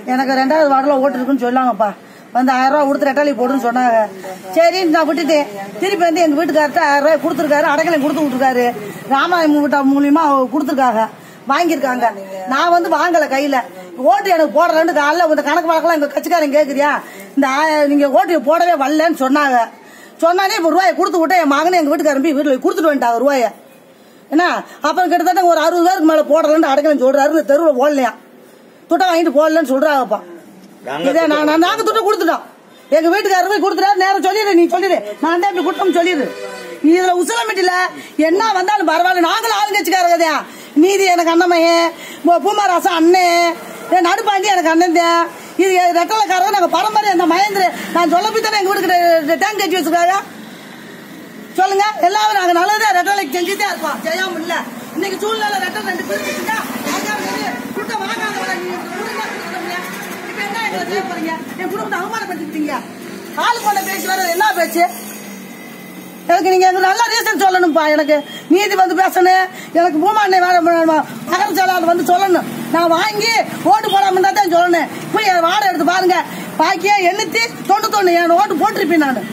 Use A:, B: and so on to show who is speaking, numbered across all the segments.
A: எனக்கு 2வது வார்டில் ஓட்டு இருக்குன்னு சொல்லாங்கப்பா. வந்து 1000 ரூபா கொடுத்து ரெட்டாளி போடுன்னு சொன்னாங்க. சரின்னு நான் விட்டுட்டேன். திருப்பி வந்து எங்க வீட்டுக்கார்ட்ட 1000 ரூபாய் கொடுத்துருக்காரு, அடைக்கலை கொடுத்து விட்டுருக்காரு. ராமாயணம் மூலியமா கொடுத்துருக்காங்க, வாங்கியிருக்காங்க. நான் வந்து வாங்கல கையில. ஓட்டு எனக்கு போடுறேன்னு காலைல இந்த கணக்கு வழக்கெல்லாம் எங்க கட்சிக்காரன் கேக்குறியா, இந்த நீங்க ஓட்டு போடவே வரலன்னு சொன்னாங்க. சொன்னானே இப்ப ரூபாயை கொடுத்து விட்டேன். என் மகனை எங்க வீட்டுக்காரன் போய் வீட்டுல கொடுத்துட்டு வந்துட்டாங்க ரூபாய. என்ன அப்புறம் கிட்டத்தட்ட ஒரு 60 பேருக்கு மேல போடலன்னு அடைக்கலன்னு சொல்றாரு. இந்த தெருவில் போடலையா, துட்டை வாங்கிட்டு போடலன்னு சொல்றாங்கப்பா. இதே நாங்க துட்டை கொடுத்துட்டோம். எங்க வீட்டுக்காரர் போய் கொடுத்துட்டாரு. நேரம் சொல்லிடு, நீ சொல்லிடு, நான் தான் இப்படி கொடுத்தோம் சொல்லிடு. இதுல உசலமிட்டில என்ன வந்தாலும் பரவாயில்ல, நாங்களும் ஆளுங்கட்சிக்காரங்கதா. நீதி எனக்கு அண்ணமையன், பூமாராசா அண்ணன், நடுப்பாண்டி எனக்கு அண்ணன் தான். இது ரெட்டலைக்காரங்க நாங்க பரம்பரை. அந்த மகேந்திர நான் சொல்ல போய் தானே எங்க வீட்டுக்கு டேங்க் கட்டி வச்சிருக்காங்க. சொல்லுங்க, எல்லாரும் நாங்க நல்லதா ரெட்டலைக்கு செஞ்சுட்டே இருக்கோம். ஜெயம் இல்ல இன்னைக்கு சூழ்நிலை ரெட்டல் 2 பேர் கூட்டம் வாங்காத. இப்ப என்ன எங்களை செய்ய போறீங்க? என் குடும்பத்தை அவமானப்படுத்திட்டீங்க. ஆளு கொண்ட பேச்சு வேற என்ன பேச்சு? எனக்கு நீங்க எனக்கு நல்ல ரீசன் சொல்லணும்ப்பா. எனக்கு நீதி வந்து பேசணும். எனக்கு பூமாண்ணை நகர செயலாளர் வந்து சொல்லணும். நான் வாங்கி ஓட்டு போடாம தான் சொல்லணும். போய் வாடகை எடுத்து பாருங்க. பாக்கியா 891 என் ஓட்டு போட்டிருப்பேன். நான்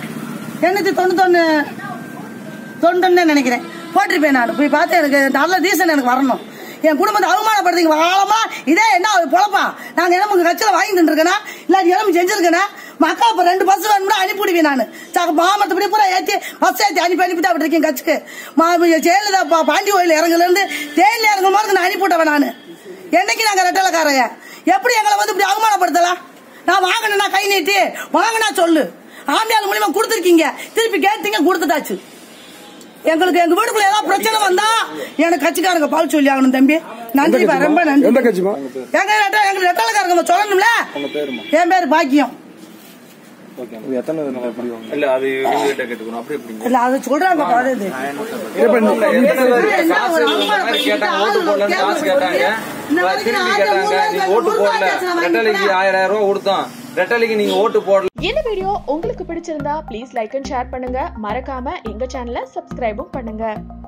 A: 891 நினைக்கிறேன் போட்டிருப்பேன். நான் போய் பார்த்து எனக்கு நல்ல ரீசன் எனக்கு வரணும். என் குடும்பத்தை அவமானப்படுத்திங்க வாழமா. இதே என்ன பொழப்பா? நாங்க என்ன உங்க கட்சியில வாங்கி தந்துருக்கேனா, இல்ல எலும்பு செஞ்சிருக்கேனா? மக்கா இப்ப 2 பஸ் வேணும்னா அனுப்பிடுவேன். நான் மாமரத்துப்படி பூரா ஏற்றி பஸ் ஏற்றி அனுப்பிட்டு அப்படி இருக்கேன். கட்சிக்கு ஜெயலலிதா பாண்டி கோயில் இறங்குல இருந்து தேயில இறங்கும் போது நான் அனுப்பிவிட்டவன். நான் என்னைக்கு நாங்க ரெட்டலைக்காரைய எப்படி எங்களை வந்து இப்படி அவமானப்படுத்தலாம்? நான் வாங்கினா கை நீட்டி வாங்கினா சொல்லு. ஆம்பியால் மூலியமா கொடுத்துருக்கீங்க, திருப்பி கேட்டீங்க, கொடுத்துட்டாச்சு. எங்களுக்கு எங்க வீட்டுக்குள்ள ஏதாவது பிரச்சனை வந்தா எனக்கு கட்சிக்காரங்க பால் சொல்லி ஆகணும் தம்பி. நன்றி, ரொம்ப நன்றி. எங்க ரெட்டலைக்காரங்க சொல்லணும்ல. என் பேரு பாக்கியம். சொல்றாங்க.
B: இந்த வீடியோ உங்களுக்கு பிடிச்சிருந்தா ப்ளீஸ் லைக் அண்ட் ஷேர் பண்ணுங்க. மறக்காம எங்க சேனலை சப்ஸ்கிரைபும் பண்ணுங்க.